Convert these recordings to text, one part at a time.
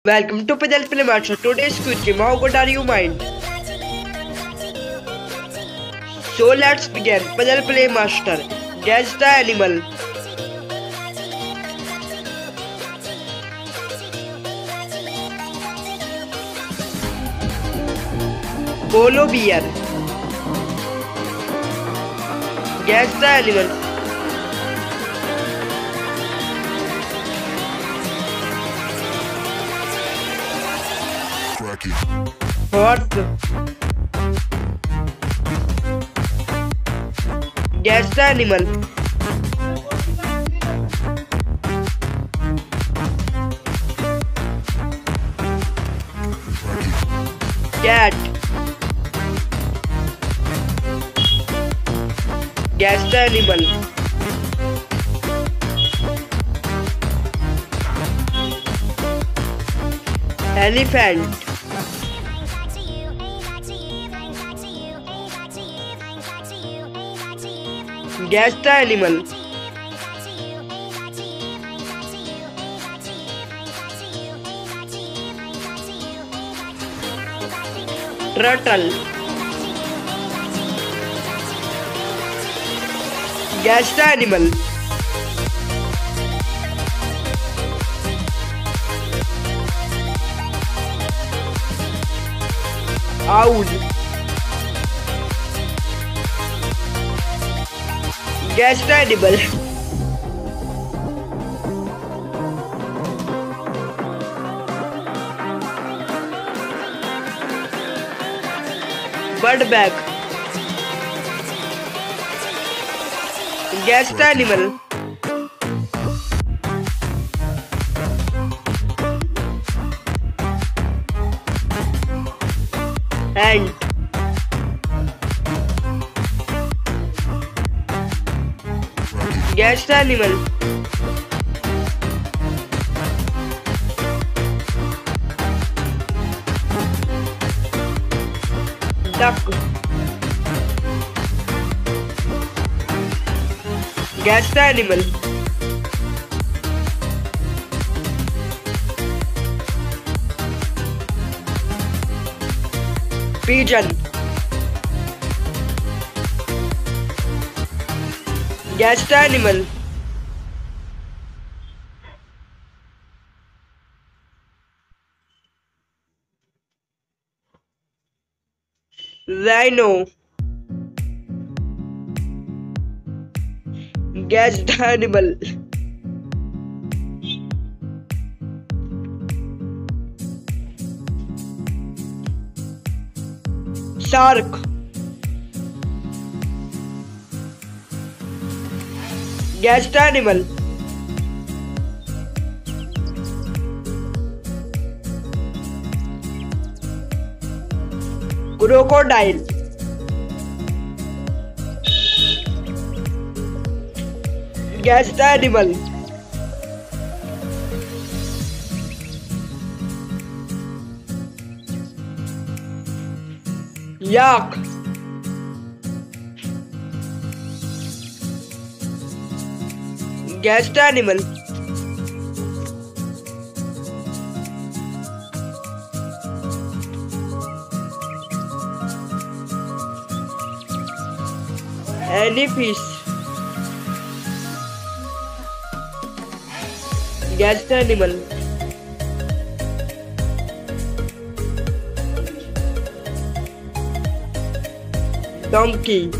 Welcome to Puzzle Play Master. Today's quiz game. How good are you, mind? So let's begin. Puzzle Play Master. Guess the animal. Polo bear. Guess the animal. Horse. Guess the animal. Cat. Guess the animal. Elephant. Guess the animal. Turtle. Guess the animal. Owl. Guess the animal. Birdback. Guess the animal. Ant. Guess the animal. Duck. Guess the animal. Pigeon. Guess the animal. Rhino. Guess the animal. Shark. Guess the animal. Crocodile. Guess the animal. Yak. Guess the animal. Jellyfish. Guess the animal. Donkey.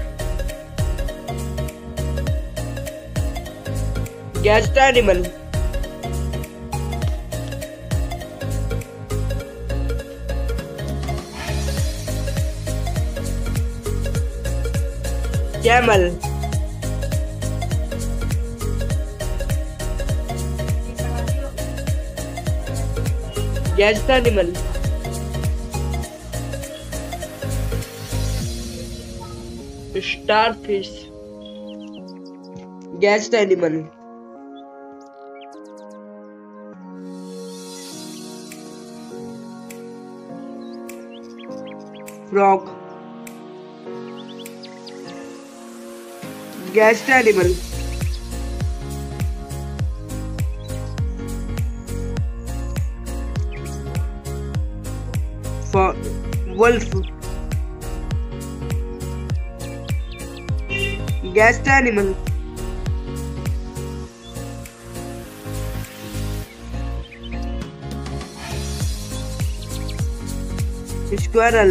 Guess the animal. Camel. Guess the animal. Starfish. Guess the animal. Frog. Guess the animal. wolf. Guess the animal. Squirrel.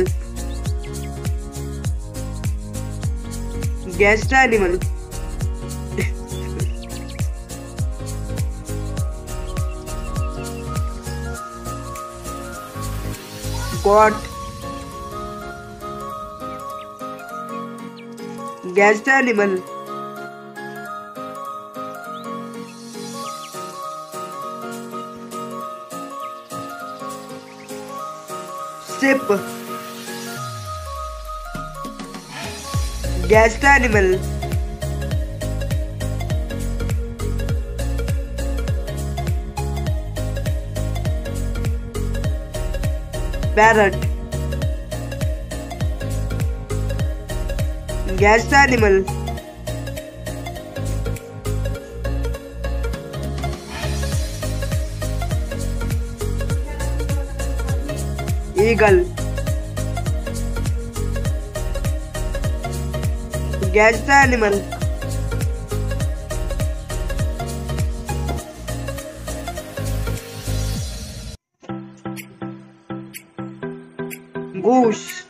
Guess the animal. Goat. Guess the animal. Sheep. Guess the animal. Parrot. Guess the animal. Eagle. Guess the animal. Goose.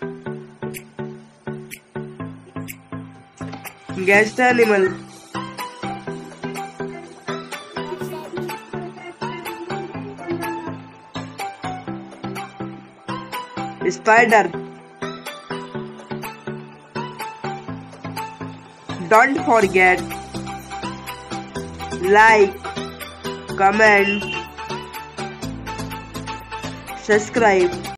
Guess the animal. Spider. Don't forget, like, comment, subscribe.